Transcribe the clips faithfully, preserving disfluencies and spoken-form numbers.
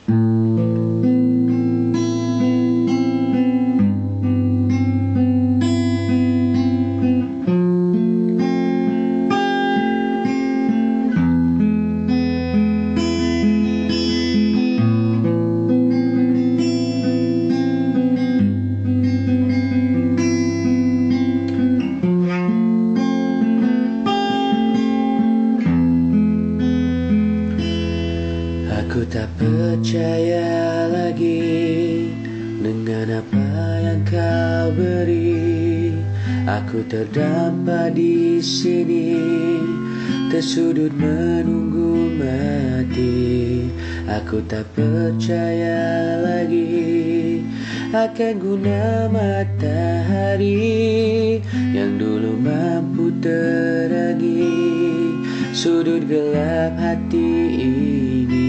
Aku tak percaya lagi dengan apa yang kau beri. Aku terdampar di sini, tersudut menunggu mati. Aku tak percaya lagi akan guna matahari yang dulu mampu terangi sudut gelap hati ini.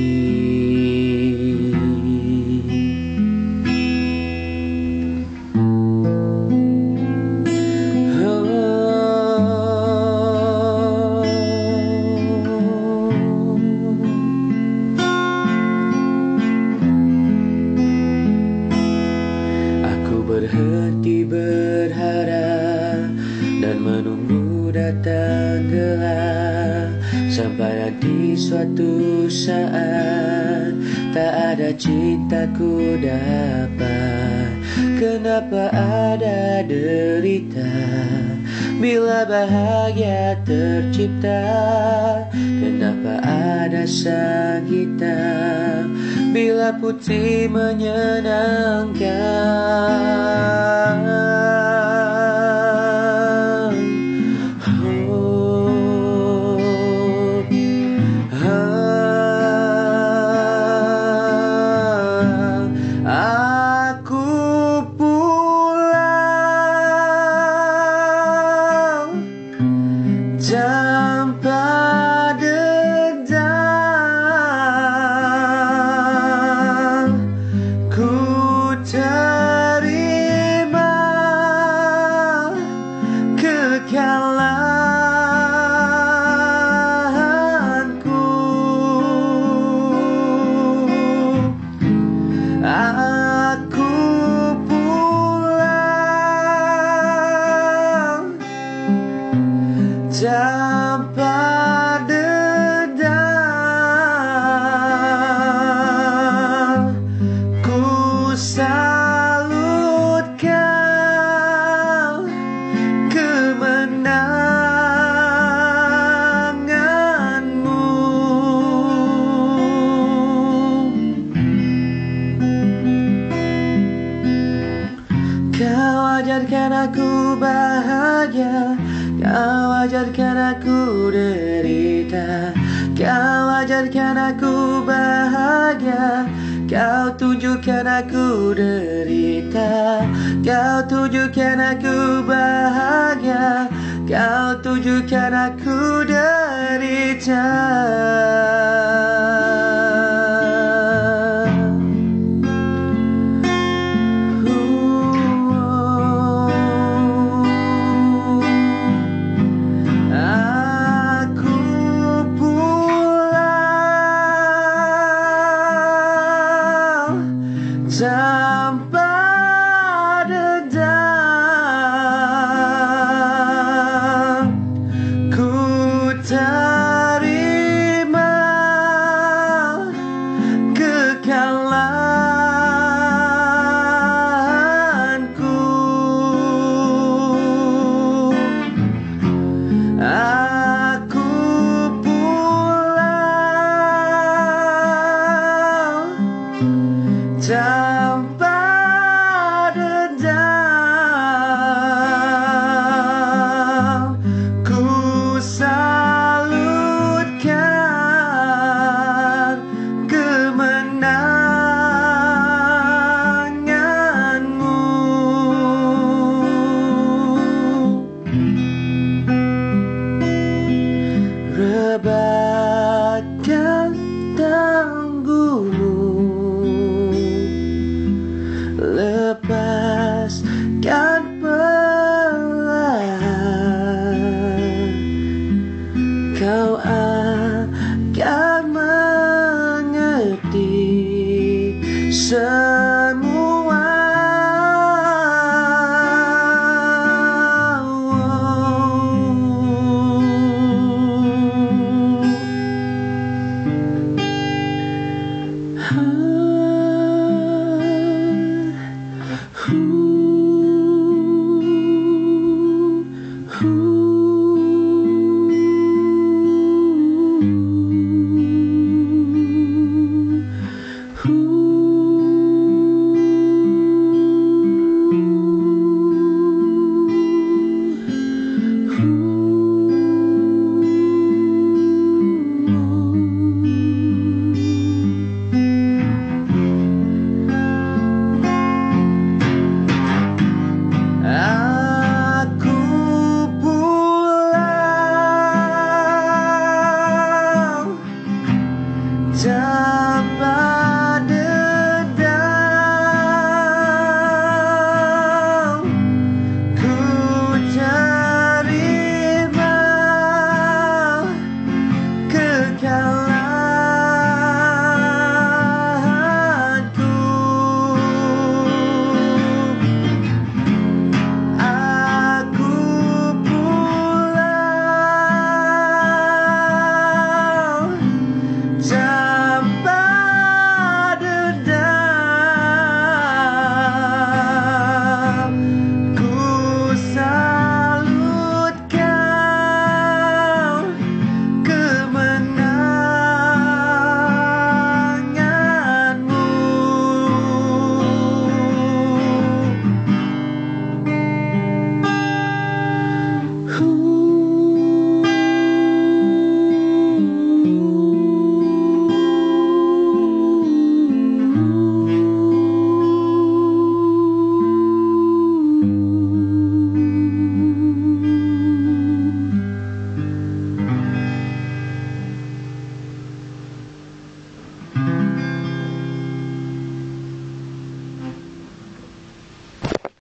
Berhenti berharap dan menunggu datang gelap, sampai nanti suatu saat tak ada cintaku dapat. Kenapa ada derita bila bahagia tercipta? Kenapa ada sang hitam bila putih menyenangkan? Oh, ah, aku pulang tanpa terima kekalahanku. Aku pulang tanpa dendam. Ku salut kau kemenanganmu. Kau ajarkan aku bahagia, kau ajarkan aku derita. Kau ajarkan aku bahagia, kau tunjukkan aku derita. Kau tunjukkan aku bahagia, kau tunjukkan aku derita. Tanpa dendam, ku terima Se